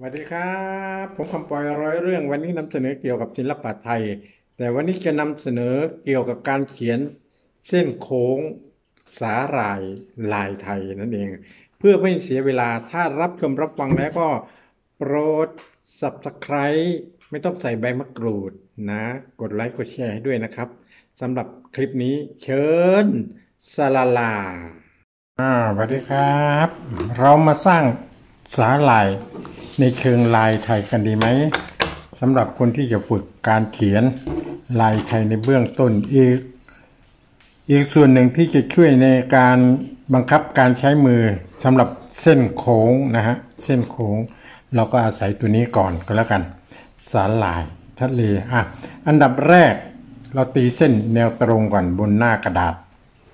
สวัสดีครับผมคำปอยร้อยเรื่องวันนี้นำเสนอเกี่ยวกับศิลปะไทยแต่วันนี้จะนำเสนอเกี่ยวกับการเขียนเส้นโค้งสาหร่ายลายไทยนั่นเองเพื่อไม่เสียเวลาถ้ารับชมรับฟังแล้วก็โปรด Subscribe ไม่ต้องใส่ใบมะกรูดนะกดไลค์กดแชร์ให้ด้วยนะครับสำหรับคลิปนี้เชิญสลาลา สวัสดีครับเรามาสร้างสาหร่ายในเชิงลายไทยกันดีไหมสำหรับคนที่จะฝึกการเขียนลายไทยในเบื้องต้นอีกส่วนหนึ่งที่จะช่วยในการบังคับการใช้มือสำหรับเส้นโค้งนะฮะเส้นโค้งเราก็อาศัยตัวนี้ก่อนก็แล้วกันสาหร่ายทะเลอันดับแรกเราตีเส้นแนวตรงก่อนบนหน้ากระดาษ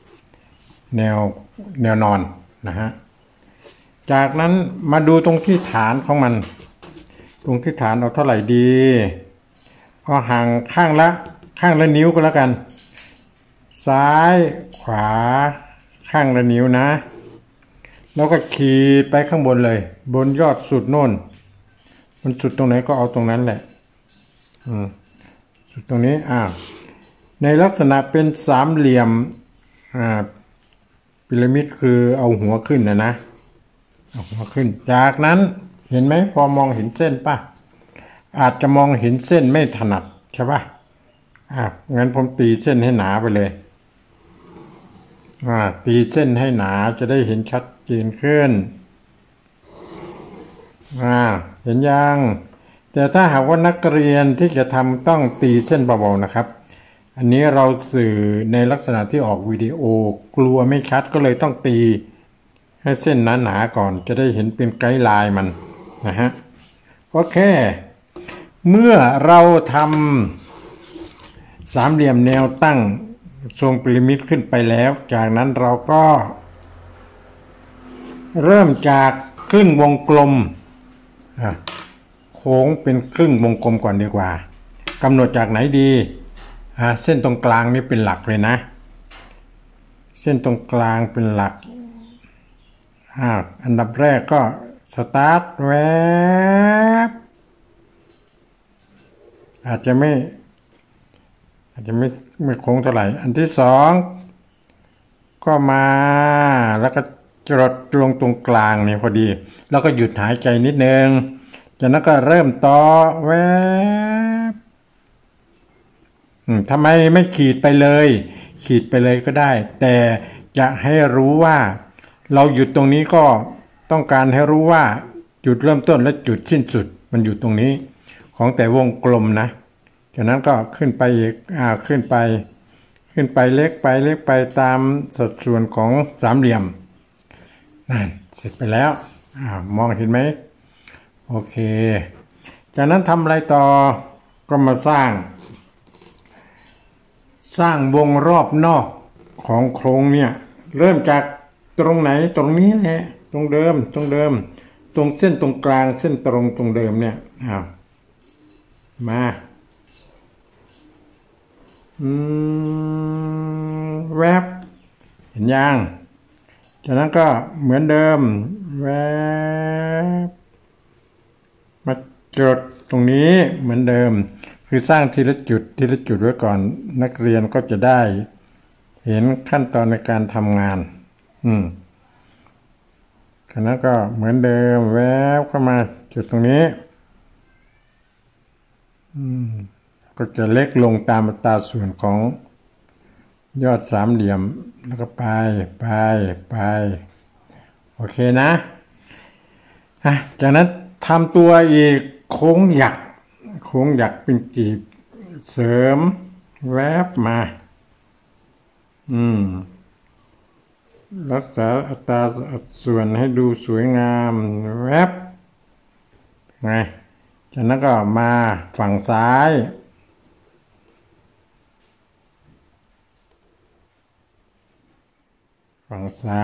แนวนอนนะฮะจากนั้นมาดูตรงที่ฐานของมันตรงที่ฐานเอาเท่าไหร่ดีเอาห่างข้างละนิ้วก็แล้วกันซ้ายขวาข้างละนิ้วนะแล้วก็ขีดไปข้างบนเลยบนยอดสุดโน่นมันสุดตรงไหนก็เอาตรงนั้นแหละสุดตรงนี้ในลักษณะเป็นสามเหลี่ยมพีระมิดคือเอาหัวขึ้นนะเอาหัวขึ้นจากนั้นเห็นไหมพอมองเห็นเส้นป่ะอาจจะมองเห็นเส้นไม่ถนัดใช่ป่ะงั้นผมตีเส้นให้หนาไปเลยตีเส้นให้หนาจะได้เห็นชัดเจนขึ้นเห็นยังแต่ถ้าหากว่านักเรียนที่จะทำต้องตีเส้นเบาๆนะครับอันนี้เราสื่อในลักษณะที่ออกวิดีโอกลัวไม่ชัดก็เลยต้องตีให้เส้นหนาๆก่อนจะได้เห็นเป็นไกด์ไลน์มันนะฮะโอเคเมื่อเราทำสามเหลี่ยมแนวตั้งทรงพีระมิดขึ้นไปแล้วจากนั้นเราก็เริ่มจากครึ่งวงกลมโค้งเป็นครึ่งวงกลมก่อนดีกว่ากำหนดจากไหนดีเส้นตรงกลางนี่เป็นหลักเลยนะเส้นตรงกลางเป็นหลักอันดับแรกก็สตาร์ทแวบอาจจะไม่โค้งเท่าไหร่อันที่สองก็มาแล้วก็จรดลงตรงกลางเนี่ยพอดีแล้วก็หยุดหายใจนิดนึงจากนั้นก็เริ่มต่อแวบทำไมไม่ขีดไปเลยก็ได้แต่จะให้รู้ว่าเราหยุดตรงนี้ก็ต้องการให้รู้ว่าจุดเริ่มต้นและจุดสิ้นสุดมันอยู่ตรงนี้ของแต่วงกลมนะจากนั้นก็ขึ้นไปอีกขึ้นไปเล็กไปตามสัดส่วนของสามเหลี่ยมนั่นเสร็จไปแล้วมองเห็นไหมโอเคจากนั้นทำอะไรต่อก็มาสร้างวงรอบนอกของโครงเนี่ยเริ่มจากตรงไหนตรงนี้แหละตรงเดิมตรงเส้นตรงกลางเส้นตรงเดิมเนี่ยมาแวบเห็นยังจากนั้นก็เหมือนเดิมแวบมาจดตรงนี้เหมือนเดิมคือสร้างทีละจุดไว้ก่อนนักเรียนก็จะได้เห็นขั้นตอนในการทำงานจากนั้นก็เหมือนเดิมแวบเข้ามาจุดตรงนี้ก็จะเล็กลงตามอัตราส่วนของยอดสามเหลี่ยมแล้วก็ไปโอเคนะจากนั้นทำตัวอีกโค้งหยักเป็นกีบเสริมแวบมารักษาอัตราส่วนให้ดูสวยงามแวบไงจากนั้นก็มาฝั่งซ้ายฝั่ง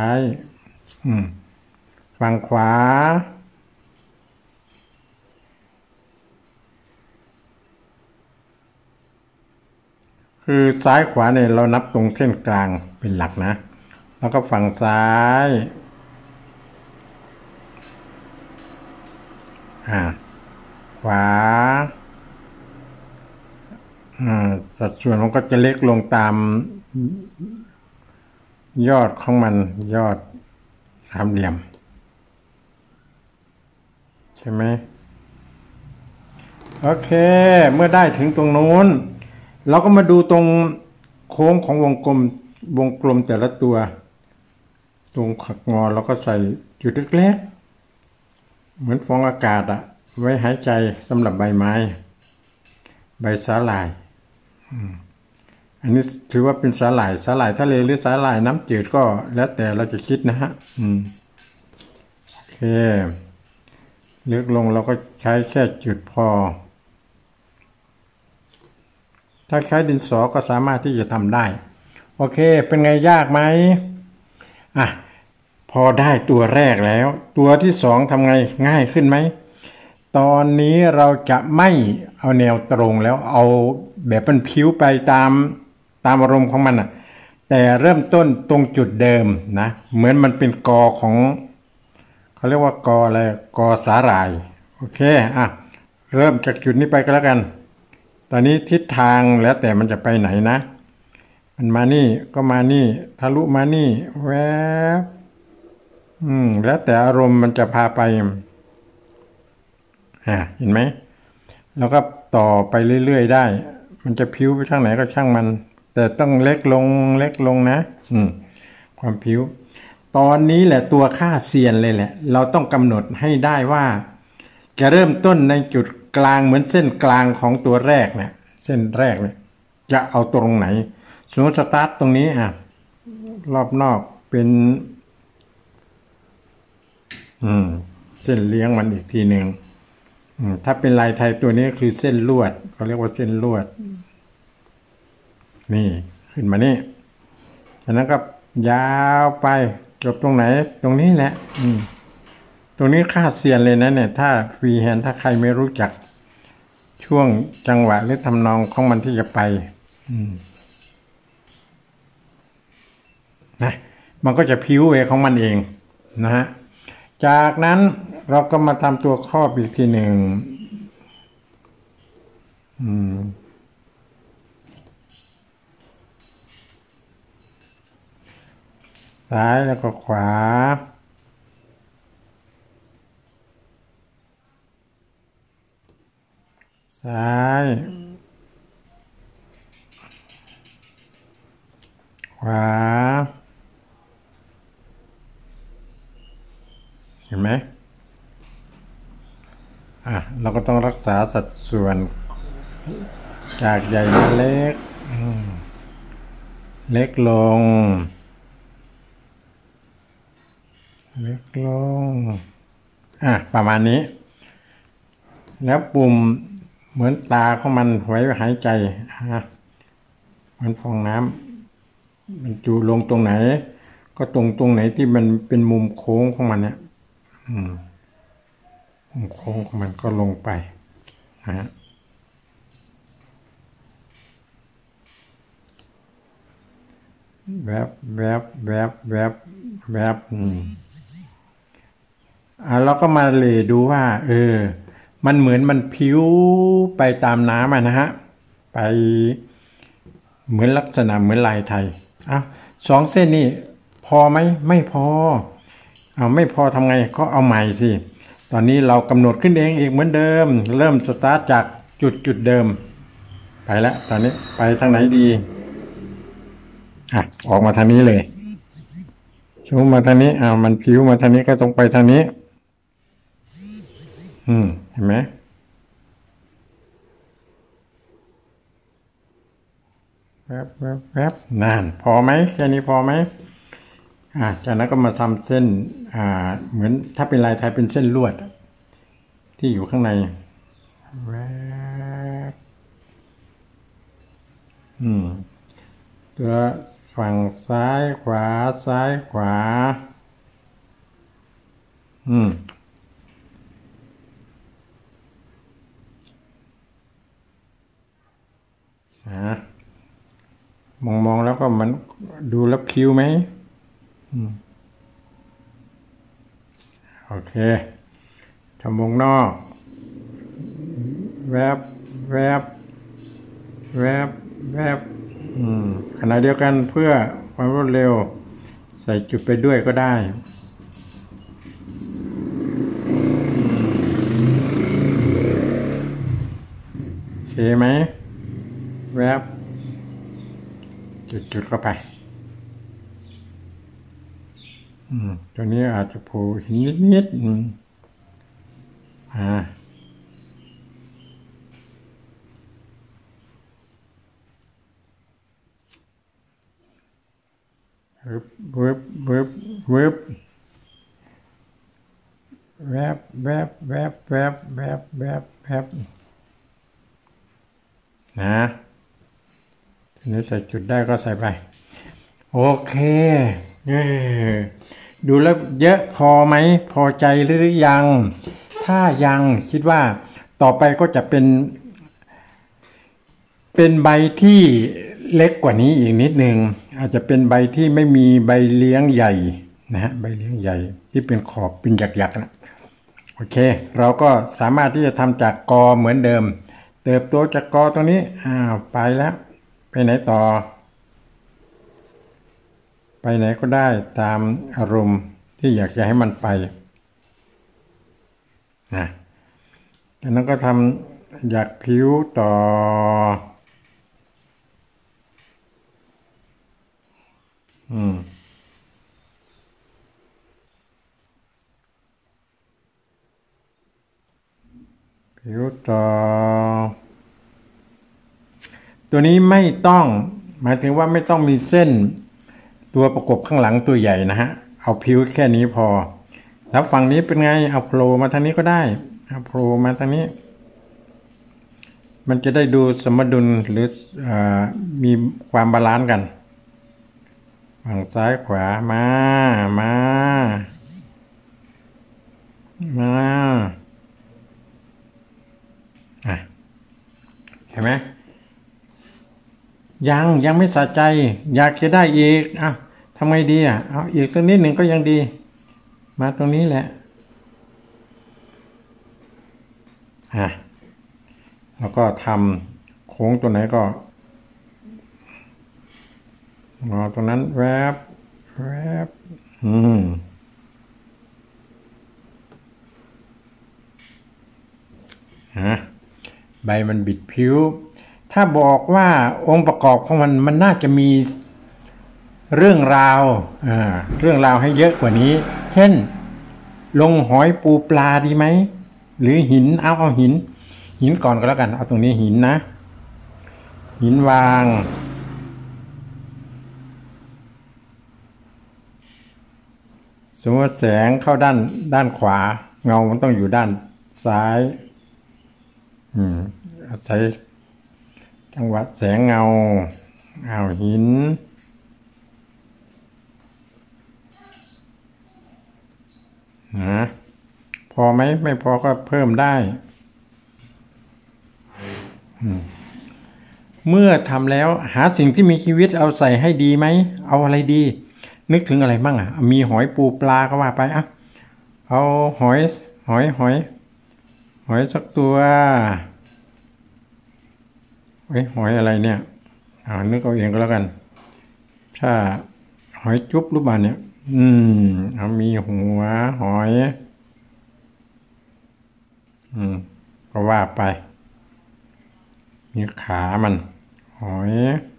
ขวาคือซ้ายขวาเนี่ยเรานับตรงเส้นกลางเป็นหลักนะแล้วก็ฝั่งซ้ายขวาสัดส่วนมันก็จะเล็กลงตามยอดของมันยอดสามเหลี่ยมใช่ไหมโอเคเมื่อได้ถึงตรงนู้นเราก็มาดูตรงโค้งของวงกลมแต่ละตัวตรงขักงอเราก็ใส่จุดเล็กๆเหมือนฟองอากาศไว้หายใจสำหรับใบไม้ใบสาหร่ายอันนี้ถือว่าเป็นสาหร่ายทะเลหรือสาหร่ายน้ำจืดก็แล้วแต่เราจะคิดนะฮะโอเคเลือกลงเราก็ใช้แค่จุดพอถ้าใช้ดินสอก็สามารถที่จะทำได้โอเคเป็นไงยากไหมพอได้ตัวแรกแล้วตัวที่สองทำไงง่ายขึ้นไหมตอนนี้เราจะไม่เอาแนวตรงแล้วเอาแบบเป็นผิวไปตามอารมณ์ของมันแต่เริ่มต้นตรงจุดเดิมนะเหมือนมันเป็นกอของเขาเรียกว่ากออะไรกอสาหร่ายโอเคเริ่มจากจุดนี้ไปก็แล้วกันตอนนี้ทิศทางแล้วแต่มันจะไปไหนนะมันมานี่ก็มานี่ทะลุมานี่แวบแล้วแต่อารมณ์มันจะพาไปเห็นไหมแล้วก็ต่อไปเรื่อยๆได้มันจะพิ้วไปทางไหนก็ช่างมันแต่ต้องเล็กลงนะความพิ้วตอนนี้แหละตัวค่าเซียนเลยแหละเราต้องกำหนดให้ได้ว่าจะเริ่มต้นในจุดกลางเหมือนเส้นกลางของตัวแรกเนี่ยเส้นแรกเนี่ยจะเอาตรงไหนสมมติสตาร์ทตรงนี้รอบนอกเป็นเส้นเลี้ยงมันอีกทีหนึ่งถ้าเป็นลายไทยตัวนี้คือเส้นลวดเขาเรียกว่าเส้นลวดนี่ขึ้นมานี่ฉะนั้นก็ยาวไปจบตรงไหนตรงนี้แหละตรงนี้คาดเซียนเลยนะเนี่ยถ้าฟรีแฮนด์ถ้าใครไม่รู้จักช่วงจังหวะหรือทำนองของมันที่จะไปนะมันก็จะพิ้วเวของมันเองนะฮะจากนั้นเราก็มาทำตัวครอบอีกทีหนึ่งซ้ายแล้วก็ขวาซ้ายขวาเห็นไหมเราก็ต้องรักษาสัดส่วนจากใหญ่มาเล็กเล็กลงประมาณนี้แล้วปุ่มเหมือนตาของมันไว้หายใจมันฟองน้ำมันจูลงตรงไหนก็ตรงไหนที่มันเป็นมุมโค้งของมันเนี่ยมุมโค้งของมันก็ลงไปแวบเราก็มาเลดูว่ามันเหมือนมันพิ้วไปตามน้ำนะฮะไปเหมือนลักษณะเหมือนลายไทย2 เส้นนี่พอไหมไม่พอไม่พอทำไงก็เอาใหม่สิตอนนี้เรากำหนดขึ้นเองอีกเหมือนเดิมเริ่มสตาร์ทจากจุดเดิมไปแล้วตอนนี้ไปทางไหนดีออกมาทางนี้เลยชูมาทางนี้มันพิ้วมาทางนี้ก็ต้องไปทางนี้เห็นไหมแวบนานพอไหมแค่นี้พอไหมจากนั้นก็มาทำเส้นเหมือนถ้าเป็นลายไทยเป็นเส้นลวดที่อยู่ข้างในแวบตัวฝั่งซ้ายขวาซ้ายขวามองแล้วก็มันดูแล้วคิ้วไหมโอเคทำวงนอกแวบแวบแวบแวบขณะเดียวกันเพื่อความรวดเร็วใส่จุดไปด้วยก็ได้โอเคไหมแวบจุดเข้าไปตัวนี้อาจจะโผล่หินนิดเวิบเวิบเวิบแวบแวบแวบแวบแวบแวบแวบนะทีนี้ใส่จุดได้ก็ใส่ไปโอเคดูแล้วเยอะพอไหมพอใจหรือยังถ้ายังคิดว่าต่อไปก็จะเป็นใบที่เล็กกว่านี้อีกนิดนึงอาจจะเป็นใบที่ไม่มีใบเลี้ยงใหญ่นะฮะใบเลี้ยงใหญ่ที่เป็นขอบเป็นหยักๆนะโอเคเราก็สามารถที่จะทำจากกอเหมือนเดิมเติบโตจากกอตรงนี้ไปแล้วไปไหนต่อไปไหนก็ได้ตามอารมณ์ที่อยากจะให้มันไปนะจากนั้นก็ทำหยักผิวต่อผิวต่อตัวนี้ไม่ต้องหมายถึงว่าไม่ต้องมีเส้นตัวประกบข้างหลังตัวใหญ่นะฮะเอาผิวแค่นี้พอแล้วฝั่งนี้เป็นไงเอาโผล่มาทางนี้ก็ได้เอาโผล่มาทางนี้มันจะได้ดูสมดุลหรือมีความบาลานซ์กันฝั่งซ้ายขวามาเห็นไหมยังไม่สะใจอยากจะได้อีกทำไงดีเอาอีกสักนิดหนึ่งก็ยังดีมาตรงนี้แหละแล้วก็ทำโค้งตัวไหนก็ตรงนั้นแวบใบมันบิดผิวถ้าบอกว่าองค์ประกอบของมันน่าจะมีเรื่องราวให้เยอะกว่านี้เช่นลงหอยปูปลาดีไหมหรือหินเอาหินก่อนก็แล้วกันเอาตรงนี้หินนะหินวางสมมติแสงเข้าด้านขวาเงามันต้องอยู่ด้านซ้ายอาศัยจังหวะแสงเงาหินพอไหมไม่พอก็เพิ่มได้เมื่อทำแล้วหาสิ่งที่มีชีวิตเอาใส่ให้ดีไหมเอาอะไรดีนึกถึงอะไรบ้างมีหอยปูปลาก็ว่าไปเอาหอยสักตัวหอยอะไรเนี่ยนึกเอาเองก็แล้วกันถ้าหอยจุ๊บรูปบ้านเนี่ยมีหัวหอยก็ว่าไปมีขามันหอย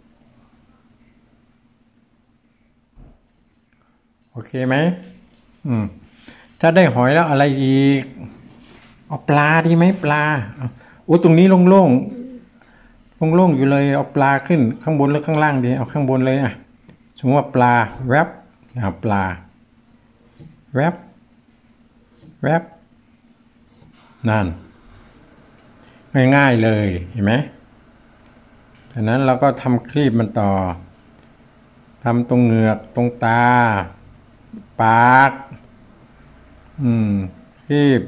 โอเคไหมถ้าได้หอยแล้วอะไรอีกเอาปลาดีไหมปลาตรงนี้โล่งอยู่เลยเอาปลาขึ้นข้างบนหรือข้างล่างดีเอาข้างบนเลยสมมติว่าปลาแวบปลาแวบนั่นง่ายๆเลยเห็นไหมจากนั้นเราก็ทำคลีปมันต่อทำตรงเหงือกตรงตาปากคลีป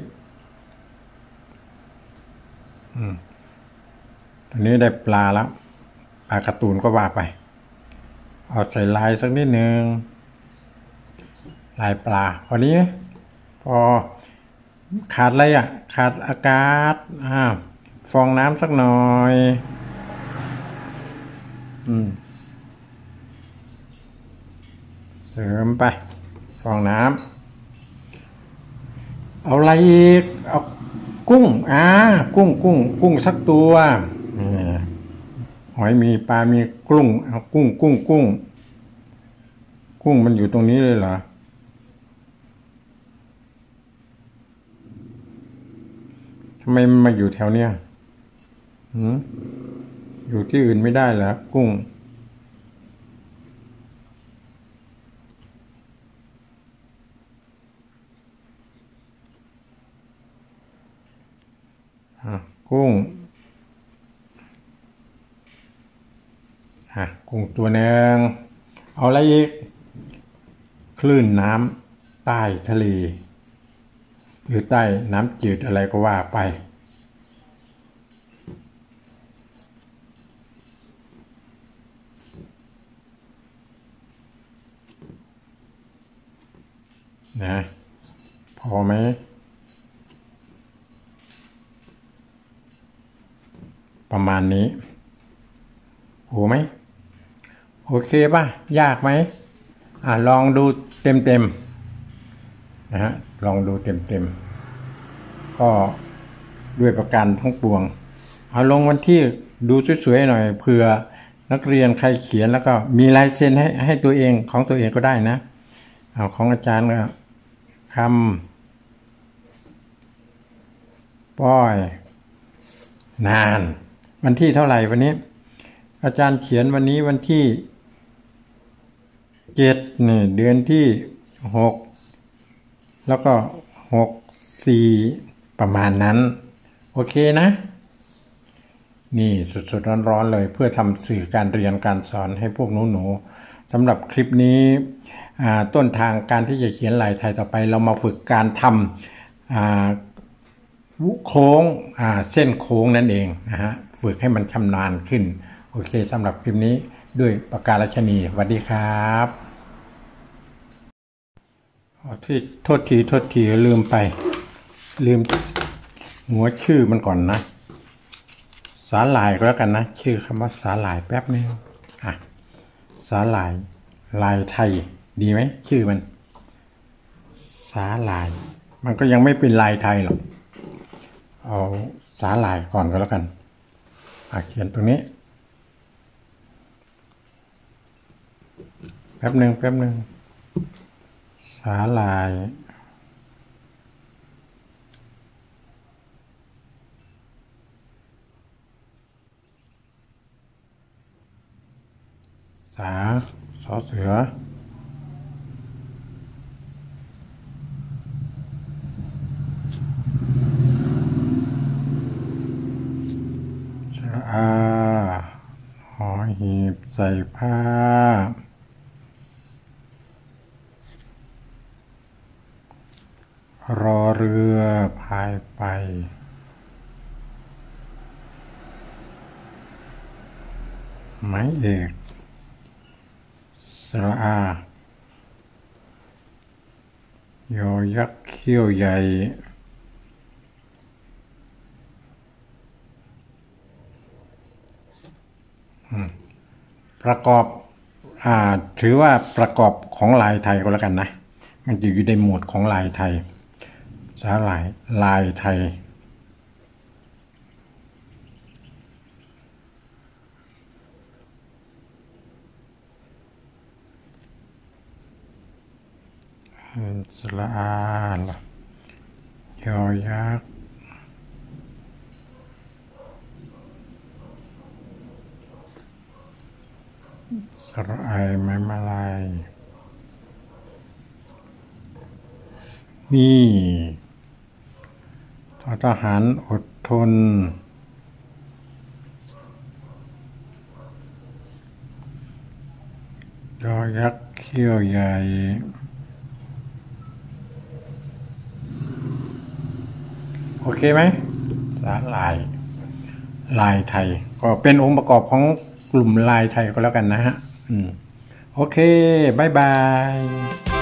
ตอนนี้ได้ปลาแล้วปลาการ์ตูนก็ว่าไปเอาใส่ลายสักนิดนึงลายปลาพอนี้พอขาดอะไรขาดอากาศฟองน้ำสักหน่อยเสริมไปฟองน้ำเอาอะไรอีกเอากุ้งกุ้งสักตัวหอยมีปลามีกุ้งเอากุ้งมันอยู่ตรงนี้เลยเหรอทำไมมันมาอยู่แถวเนี้ยอยู่ที่อื่นไม่ได้เหรอกุ้งกุ้งกุ้งตัวหนึ่งเอาอะไรอีกคลื่นน้ำใต้ทะเลหรือใต้น้ำจืดอะไรก็ว่าไปนะพอไหมประมาณนี้โอ้ไหมโอเคป่ะยากไหมลองดูเต็มนะฮะลองดูเต็มก็ด้วยประการทั้งปวงเอาลงวันที่ดูสวยๆหน่อยเผื่อนักเรียนใครเขียนแล้วก็มีลายเซ็นให้ตัวเองของตัวเองก็ได้นะเอาของอาจารย์ก็คำป้อยนานวันที่เท่าไหร่วันนี้อาจารย์เขียนวันนี้วันที่7นี่เดือนที่6แล้วก็64ประมาณนั้นโอเคนะนี่สดๆร้อนๆเลยเพื่อทำสื่อการเรียนการสอนให้พวกหนูๆสำหรับคลิปนี้ต้นทางการที่จะเขียนลายไทยต่อไปเรามาฝึกการทำโค้งเส้นโค้งนั่นเองนะฮะฝึกให้มันชำนาญขึ้นโอเคสำหรับคลิปนี้ด้วยปากกาลัชนีสวัสดีครับโทษทีลืมหัวชื่อมันก่อนนะสาหร่ายก็แล้วกันนะชื่อคำว่าสาหร่ายแป๊บนึงสาหร่ายลายไทยดีไหมชื่อมันสาหร่ายมันก็ยังไม่เป็นลายไทยหรอกเอาสาหร่ายก่อนก็แล้วกันเขียนตรงนี้แป๊บหนึ่งสาหร่ายสอเสือสระอาหอหีบใส่ผ้ารอเรือพายไปไม้เอกสระอายอยักษ์เขี้ยวใหญ่ประกอบถือว่าประกอบของลายไทยก็แล้วกันนะมันจะอยู่ในหมวดของลายไทยสาหร่ายลายไทยสระอายอยักษ์สระอายไม้มาลายนี่ทหารอดทนยอยักษ์เขี้ยวใหญ่โอเคไหมสาหร่ายลายไทยก็เป็นองค์ประกอบของกลุ่มลายไทยก็แล้วกันนะฮะโอเคบ๊ายบาย